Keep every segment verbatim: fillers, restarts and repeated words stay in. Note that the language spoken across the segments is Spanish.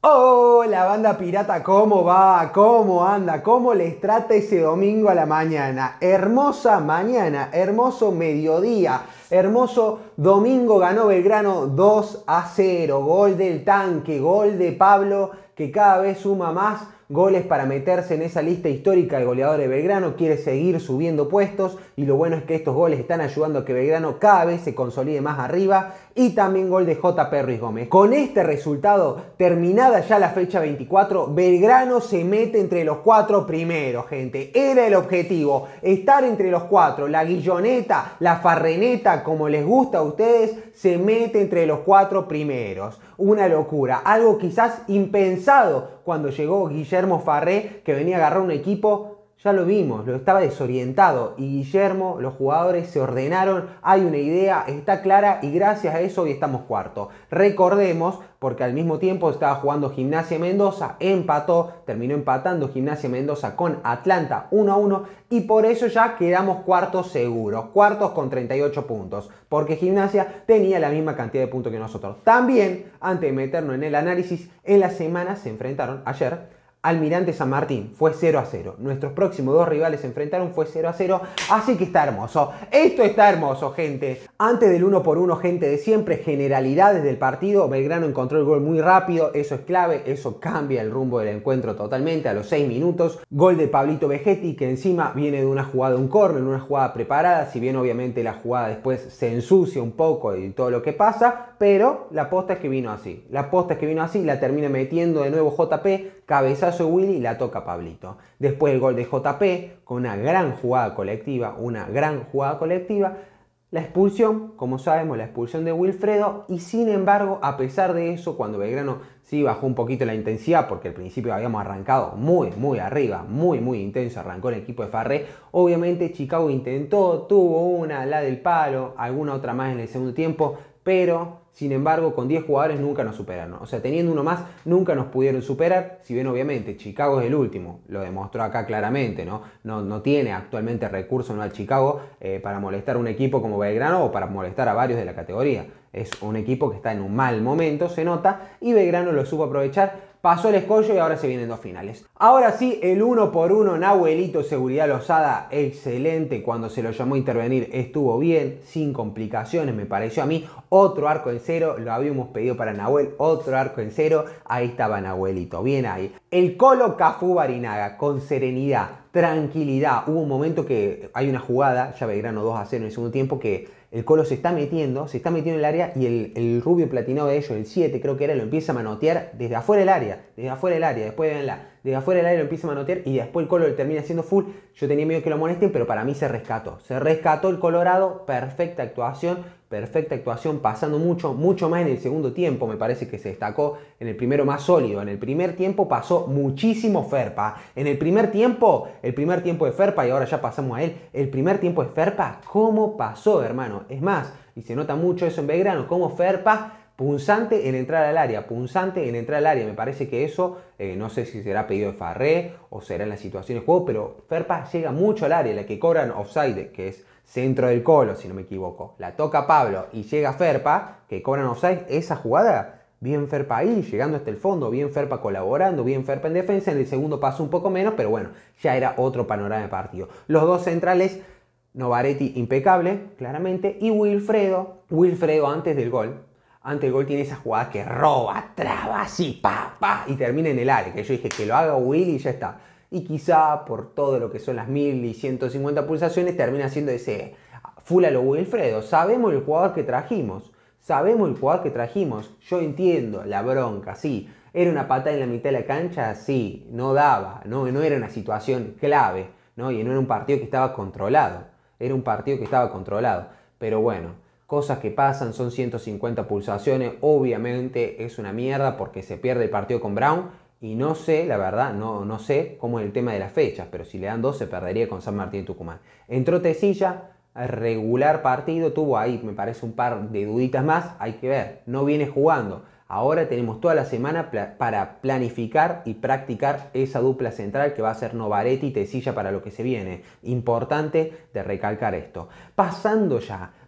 Hola banda pirata, ¿cómo va? ¿Cómo anda? ¿Cómo les trata ese domingo a la mañana? Hermosa mañana, hermoso mediodía, hermoso domingo. Ganó Belgrano dos a cero, gol del tanque, gol de Pablo, que cada vez suma más goles para meterse en esa lista histórica de goleadores de Belgrano. Quiere seguir subiendo puestos y lo bueno es que estos goles están ayudando a que Belgrano cada vez se consolide más arriba. Y también gol de J P Ruiz Gómez. Con este resultado, terminada ya la fecha veinticuatro, Belgrano se mete entre los cuatro primeros, gente. Era el objetivo, estar entre los cuatro. La guilloneta, la farreneta, como les gusta a ustedes, se mete entre los cuatro primeros. Una locura, algo quizás impensado cuando llegó Guillermo Farré, que venía a agarrar un equipo. Ya lo vimos, lo estaba desorientado y Guillermo, los jugadores se ordenaron, hay una idea, está clara y gracias a eso hoy estamos cuarto. Recordemos, porque al mismo tiempo estaba jugando Gimnasia Mendoza, empató, terminó empatando Gimnasia Mendoza con Atlanta uno a uno y por eso ya quedamos cuartos seguros, cuartos con treinta y ocho puntos, porque Gimnasia tenía la misma cantidad de puntos que nosotros. También, antes de meternos en el análisis, en la semana se enfrentaron ayer Almirante San Martín, fue cero a cero. Nuestros próximos dos rivales se enfrentaron, fue cero a cero. Así que está hermoso. Esto está hermoso, gente. Antes del uno por uno, gente de siempre, generalidades del partido. Belgrano encontró el gol muy rápido. Eso es clave. Eso cambia el rumbo del encuentro totalmente a los seis minutos. Gol de Pablito Vegetti, que encima viene de una jugada, un córner, una jugada preparada. Si bien obviamente la jugada después se ensucia un poco de todo lo que pasa. Pero la posta es que vino así. La posta es que vino así. La termina metiendo de nuevo J P. Cabezazo de Willy y la toca Pablito. Después el gol de J P con una gran jugada colectiva, una gran jugada colectiva. La expulsión, como sabemos, la expulsión de Wilfredo y sin embargo, a pesar de eso, cuando Belgrano sí bajó un poquito la intensidad, porque al principio habíamos arrancado muy, muy arriba, muy, muy intenso, arrancó el equipo de Farré, obviamente Chicago intentó, tuvo una, la del palo, alguna otra más en el segundo tiempo, pero sin embargo, con diez jugadores nunca nos superaron. O sea, teniendo uno más, nunca nos pudieron superar. Si bien, obviamente, Chicago es el último. Lo demostró acá claramente, ¿no? No, no tiene actualmente recursos, ¿no?, al Chicago eh, para molestar a un equipo como Belgrano o para molestar a varios de la categoría. Es un equipo que está en un mal momento, se nota, y Belgrano lo supo aprovechar. Pasó el escollo y ahora se vienen dos finales. Ahora sí, el uno por uno, Nahuelito Seguridad Lozada, excelente. Cuando se lo llamó a intervenir estuvo bien, sin complicaciones, me pareció a mí. Otro arco en cero, lo habíamos pedido para Nahuel, otro arco en cero. Ahí estaba Nahuelito, bien ahí. El Colo Cafú Barinaga, con serenidad, tranquilidad. Hubo un momento que hay una jugada, ya Belgrano dos a cero en el segundo tiempo, que el Colo se está metiendo, se está metiendo en el área y el, el rubio platinado de ellos, el siete creo que era, lo empieza a manotear desde afuera del área, desde afuera del área, después véanla, desde afuera del área lo empieza a manotear y después el Colo lo termina haciendo full. Yo tenía miedo que lo molesten, pero para mí se rescató, se rescató el Colorado, perfecta actuación, perfecta actuación, pasando mucho, mucho más en el segundo tiempo, me parece que se destacó en el primero más sólido. En el primer tiempo pasó muchísimo Ferpa, en el primer tiempo, el primer tiempo de Ferpa, y ahora ya pasamos a él, el primer tiempo de Ferpa, ¿cómo pasó, hermano? Es más, y se nota mucho eso en Belgrano, como Ferpa, punzante en entrar al área, punzante en entrar al área. Me parece que eso, eh, no sé si será pedido de Farré o será en la situación de juego, pero Ferpa llega mucho al área, la que cobran offside, que es centro del Colo, si no me equivoco. La toca Pablo y llega Ferpa, que cobran offside, esa jugada, bien Ferpa ahí, llegando hasta el fondo, bien Ferpa colaborando, bien Ferpa en defensa. En el segundo paso un poco menos, pero bueno, ya era otro panorama de partido. Los dos centrales, Novaretti impecable, claramente, y Wilfredo, Wilfredo antes del gol, antes del gol tiene esa jugada que roba, traba, así, pa, pa, y termina en el área, que yo dije que lo haga Willy y ya está. Y quizá por todo lo que son las mil ciento cincuenta pulsaciones termina siendo ese full a lo Wilfredo. Sabemos el jugador que trajimos, sabemos el jugador que trajimos. Yo entiendo la bronca, sí. Era una patada en la mitad de la cancha, sí, no daba, no, no era una situación clave, ¿no? Y no era un partido que estaba controlado, era un partido que estaba controlado. Pero bueno, cosas que pasan, son ciento cincuenta pulsaciones, obviamente es una mierda porque se pierde el partido con Brown. Y no sé, la verdad, no, no sé cómo es el tema de las fechas, pero si le dan dos se perdería con San Martín y Tucumán. Entró Tecilla, regular partido, tuvo ahí, me parece, un par de duditas más, hay que ver, no viene jugando. Ahora tenemos toda la semana pla para planificar y practicar esa dupla central que va a ser Novaretti y Tecilla para lo que se viene. Importante de recalcar esto. Pasando ya,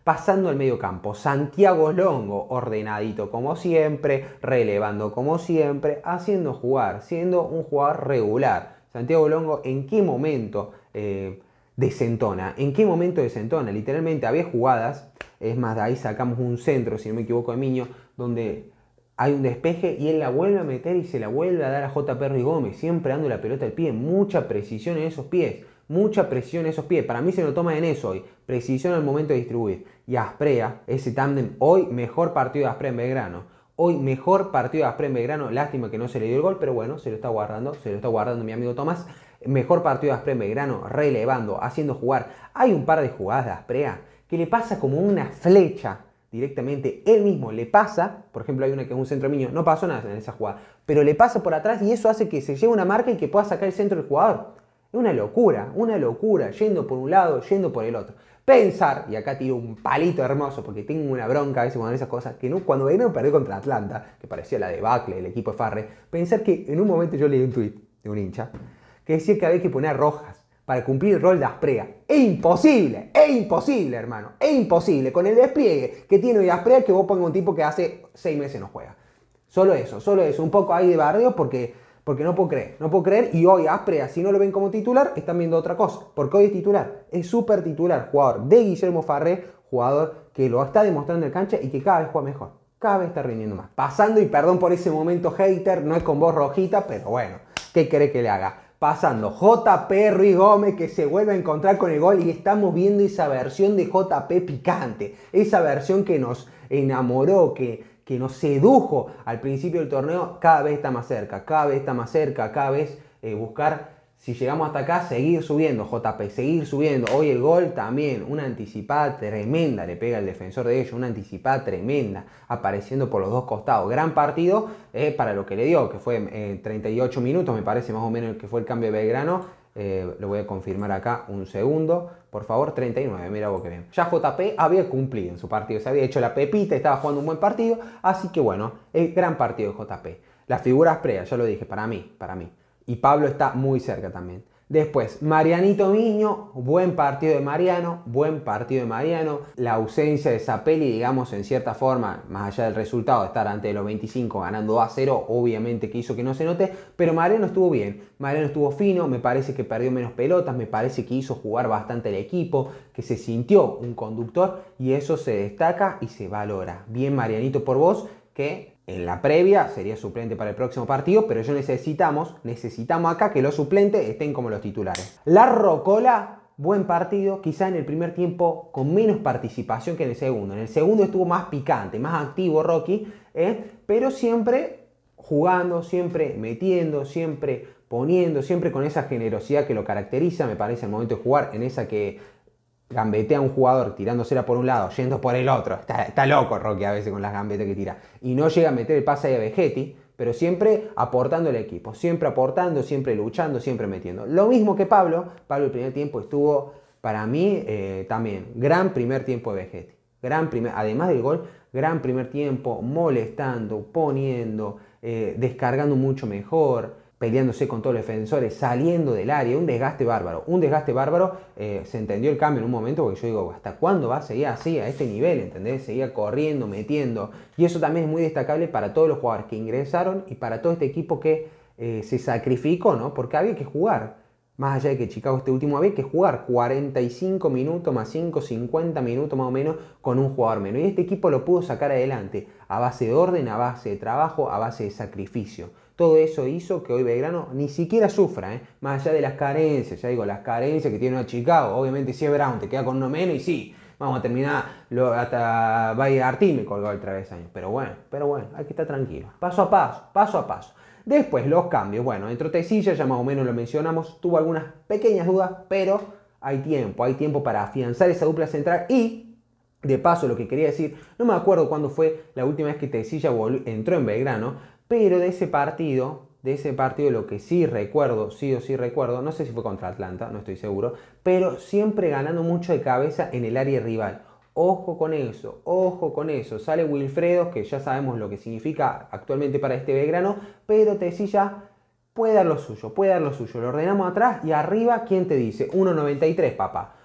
Pasando al medio campo, Santiago Longo, ordenadito como siempre, relevando como siempre, haciendo jugar, siendo un jugador regular. Santiago Longo, ¿en qué momento eh, desentona? ¿En qué momento desentona? Literalmente había jugadas, es más, de ahí sacamos un centro, si no me equivoco, de Miño, donde hay un despeje y él la vuelve a meter y se la vuelve a dar a J P Gómez, siempre dando la pelota al pie, mucha precisión en esos pies. Mucha presión en esos pies. Para mí se lo toma en eso hoy. Precisión al momento de distribuir. Y Asprilla, ese tándem, hoy mejor partido de Asprilla en Belgrano. Hoy mejor partido de Asprilla en Belgrano. Lástima que no se le dio el gol, pero bueno, se lo está guardando. Se lo está guardando mi amigo Tomás. Mejor partido de Asprilla en Belgrano, relevando, haciendo jugar. Hay un par de jugadas de Asprilla que le pasa como una flecha directamente. Él mismo le pasa. Por ejemplo, hay una que es un centro Miño. No pasó nada en esa jugada. Pero le pasa por atrás y eso hace que se lleve una marca y que pueda sacar el centro del jugador. Es una locura, una locura, yendo por un lado, yendo por el otro. Pensar, y acá tiro un palito hermoso porque tengo una bronca a veces con esas cosas, que no, cuando Belgrano perdió contra Atlanta, que parecía la debacle del equipo de Farre, pensar que en un momento yo leí un tuit de un hincha que decía que había que poner rojas para cumplir el rol de Asprilla. Es imposible, es imposible, hermano, es imposible. Con el despliegue que tiene hoy Asprilla, que vos pongas un tipo que hace seis meses no juega. Solo eso, solo eso, un poco ahí de bardeo porque... Porque no puedo creer, no puedo creer y hoy Asprilla, si no lo ven como titular, están viendo otra cosa. Porque hoy es titular, es súper titular, jugador de Guillermo Farré, jugador que lo está demostrando en cancha y que cada vez juega mejor. Cada vez está rindiendo más. Pasando, y perdón por ese momento hater, no es con voz rojita, pero bueno, ¿qué querés que le haga? Pasando, J P Ruiz Gómez que se vuelve a encontrar con el gol y estamos viendo esa versión de J P picante. Esa versión que nos enamoró, que... que nos sedujo al principio del torneo, cada vez está más cerca, cada vez está más cerca, cada vez eh, buscar, si llegamos hasta acá, seguir subiendo, J P, seguir subiendo. Hoy el gol también, una anticipada tremenda le pega el defensor de ellos, una anticipada tremenda, apareciendo por los dos costados. Gran partido eh, para lo que le dio, que fue eh, treinta y ocho minutos, me parece más o menos que fue el cambio de Belgrano. Eh, lo voy a confirmar acá un segundo, por favor. Treinta y nueve, mira vos que bien. Ya J P había cumplido en su partido, se había hecho la pepita, estaba jugando un buen partido, así que bueno, el gran partido de J P. La figura Asprilla, ya lo dije, para mí, para mí. Y Pablo está muy cerca también. Después, Marianito Miño, buen partido de Mariano, buen partido de Mariano. La ausencia de Zapelli, digamos, en cierta forma, más allá del resultado de estar ante los veinticinco ganando dos a cero, obviamente que hizo que no se note, pero Mariano estuvo bien, Mariano estuvo fino, me parece que perdió menos pelotas, me parece que hizo jugar bastante el equipo, que se sintió un conductor y eso se destaca y se valora. Bien Marianito por vos, que... en la previa sería suplente para el próximo partido, pero yo necesitamos, necesitamos acá que los suplentes estén como los titulares. La Rocola, buen partido, quizá en el primer tiempo con menos participación que en el segundo. En el segundo estuvo más picante, más activo Rocky, ¿eh? Pero siempre jugando, siempre metiendo, siempre poniendo, siempre con esa generosidad que lo caracteriza, me parece, al momento de jugar, en esa que... gambetea a un jugador tirándosela por un lado, yendo por el otro. Está, está loco Rocky a veces con las gambetas que tira. Y no llega a meter el pase ahí a Vegetti, pero siempre aportando al equipo. Siempre aportando, siempre luchando, siempre metiendo. Lo mismo que Pablo. Pablo el primer tiempo estuvo, para mí, eh, también. Gran primer tiempo de Vegetti. Gran primer, además del gol, gran primer tiempo, molestando, poniendo, eh, descargando mucho mejor, peleándose con todos los defensores, saliendo del área, un desgaste bárbaro, un desgaste bárbaro, eh, se entendió el cambio en un momento porque yo digo, ¿hasta cuándo va a seguir así, a este nivel, entendés? Seguía corriendo, metiendo, y eso también es muy destacable para todos los jugadores que ingresaron y para todo este equipo que eh, se sacrificó, ¿no? Porque había que jugar, más allá de que Chicago este último había que jugar cuarenta y cinco minutos más cinco, cincuenta minutos más o menos con un jugador menos, y este equipo lo pudo sacar adelante a base de orden, a base de trabajo, a base de sacrificio. Todo eso hizo que hoy Belgrano ni siquiera sufra, ¿eh? Más allá de las carencias, ya digo, las carencias que tiene a Chicago. Obviamente si es Brown te queda con uno menos y sí, vamos a terminar, lo, hasta Valle Artín me colgó el travesaño. Pero bueno, pero bueno, hay que estar tranquilo. Paso a paso, paso a paso. Después los cambios, bueno, entró Tecilla, ya más o menos lo mencionamos, tuvo algunas pequeñas dudas, pero hay tiempo, hay tiempo para afianzar esa dupla central y... de paso, lo que quería decir, no me acuerdo cuándo fue la última vez que Tecilla entró en Belgrano, pero de ese partido, de ese partido lo que sí recuerdo, sí o sí recuerdo, no sé si fue contra Atlanta, no estoy seguro, pero siempre ganando mucho de cabeza en el área rival. Ojo con eso, ojo con eso. Sale Wilfredo, que ya sabemos lo que significa actualmente para este Belgrano, pero Tecilla puede dar lo suyo, puede dar lo suyo. Lo ordenamos atrás y arriba, ¿quién te dice? uno noventa y tres, papá.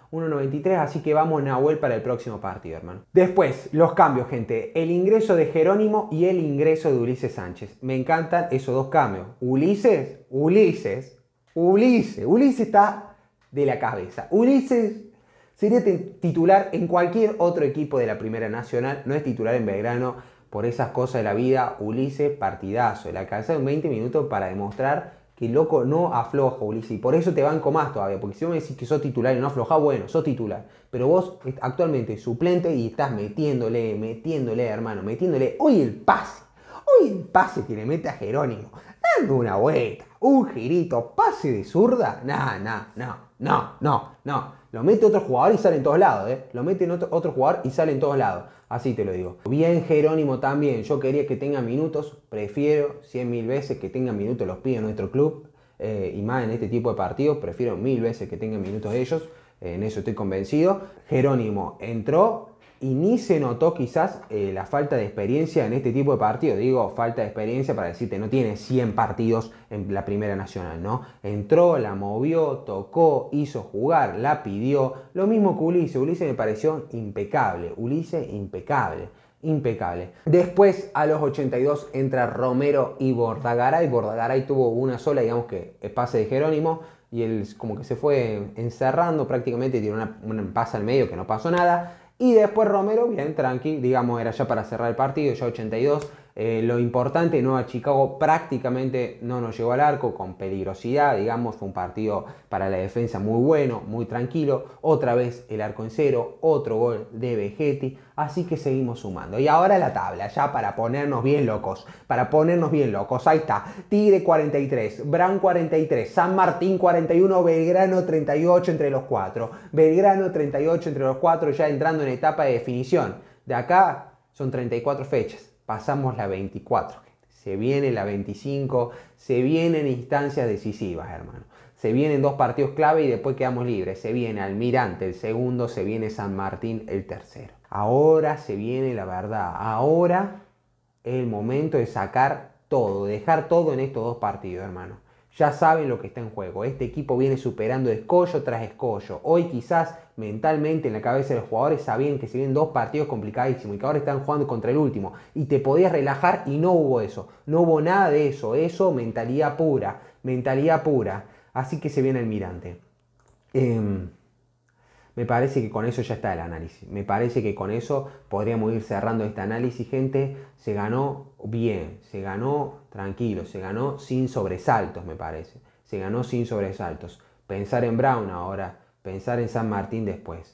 uno noventa y tres, así que vamos Nahuel para el próximo partido, hermano. Después, los cambios, gente. El ingreso de Jerónimo y el ingreso de Ulises Sánchez. Me encantan esos dos cambios. Ulises, Ulises, Ulises, Ulises está de la cabeza. Ulises sería titular en cualquier otro equipo de la Primera Nacional, no es titular en Belgrano por esas cosas de la vida. Ulises, partidazo. La calza en veinte minutos para demostrar que loco no afloja, Ulises. Y por eso te banco más todavía. Porque si vos me decís que sos titular y no afloja, bueno, sos titular. Pero vos actualmente suplente y estás metiéndole, metiéndole, hermano, metiéndole. Hoy el pase. Hoy el pase que le mete a Jerónimo. Dando una vuelta, un girito, pase de zurda. No, no, no, no, no, no. Lo mete otro jugador y sale en todos lados, ¿eh? Lo mete en otro, otro jugador y sale en todos lados. Así te lo digo. Bien Jerónimo también. Yo quería que tenga minutos. Prefiero cien mil veces que tengan minutos los pibes en nuestro club. Eh, y más en este tipo de partidos. Prefiero mil veces que tengan minutos ellos. Eh, en eso estoy convencido. Jerónimo entró y ni se notó quizás eh, la falta de experiencia en este tipo de partidos. Digo, falta de experiencia para decirte, no tiene cien partidos en la Primera Nacional, ¿no? Entró, la movió, tocó, hizo jugar, la pidió. Lo mismo que Ulises. Ulises me pareció impecable. Ulises, impecable. Impecable. Después, a los ochenta y dos, entra Romero y Bordagaray. Bordagaray tuvo una sola, digamos que el pase de Jerónimo. Y él como que se fue encerrando prácticamente, tiró una, una pasa al medio que no pasó nada. Y después Romero, bien, tranqui, digamos, era ya para cerrar el partido, ya ochenta y dos. Eh, lo importante, Nueva Chicago prácticamente no nos llegó al arco con peligrosidad, digamos, fue un partido para la defensa muy bueno, muy tranquilo. Otra vez el arco en cero, otro gol de Vegetti, así que seguimos sumando. Y ahora la tabla, ya para ponernos bien locos, para ponernos bien locos, ahí está. Tigre cuarenta y tres, Brown cuarenta y tres, San Martín cuarenta y uno, Belgrano treinta y ocho entre los cuatro. Belgrano treinta y ocho entre los cuatro, ya entrando en etapa de definición. De acá son treinta y cuatro fechas. Pasamos la veinticuatro, se viene la veinticinco, se vienen instancias decisivas, hermano. Se vienen dos partidos clave y después quedamos libres. Se viene Almirante el segundo, se viene San Martín el tercero. Ahora se viene la verdad. Ahora es el momento de sacar todo, dejar todo en estos dos partidos, hermano. Ya saben lo que está en juego. Este equipo viene superando escollo tras escollo. Hoy quizás mentalmente en la cabeza de los jugadores sabían que se vienen dos partidos complicadísimos y que ahora están jugando contra el último. Y te podías relajar y no hubo eso. No hubo nada de eso. Eso, mentalidad pura. Mentalidad pura. Así que se viene Almirante. Eh, me parece que con eso ya está el análisis. Me parece que con eso podríamos ir cerrando este análisis, gente. Se ganó bien, se ganó tranquilo, se ganó sin sobresaltos, me parece. Se ganó sin sobresaltos. Pensar en Brown ahora, pensar en San Martín después.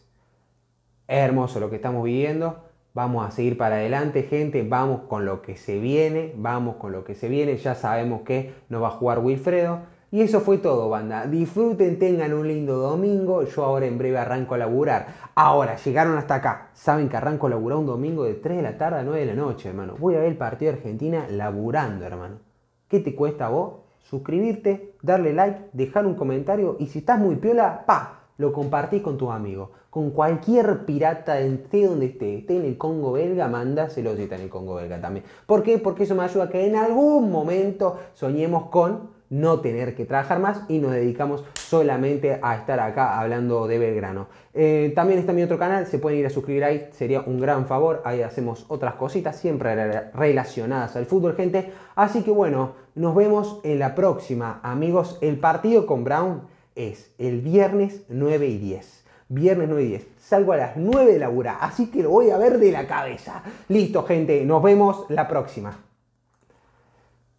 Es hermoso lo que estamos viviendo. Vamos a seguir para adelante, gente. Vamos con lo que se viene, vamos con lo que se viene. Ya sabemos que no va a jugar Wilfredo. Y eso fue todo, banda. Disfruten, tengan un lindo domingo. Yo ahora en breve arranco a laburar. Ahora, llegaron hasta acá. Saben que arranco a laburar un domingo de tres de la tarde a nueve de la noche, hermano. Voy a ver el partido de Argentina laburando, hermano. ¿Qué te cuesta a vos? Suscribirte, darle like, dejar un comentario. Y si estás muy piola, pa, lo compartís con tus amigos. Con cualquier pirata, esté donde esté, esté en el Congo belga, mandáselo si está en el Congo belga también. ¿Por qué? Porque eso me ayuda a que en algún momento soñemos con no tener que trabajar más y nos dedicamos solamente a estar acá hablando de Belgrano. Eh, también está mi otro canal, se pueden ir a suscribir ahí, sería un gran favor. Ahí hacemos otras cositas siempre relacionadas al fútbol, gente. Así que bueno, nos vemos en la próxima, amigos. El partido con Brown es el viernes nueve y diez. Viernes nueve y diez. Salgo a las nueve de laburar, así que lo voy a ver de la cabeza. Listo, gente, nos vemos la próxima.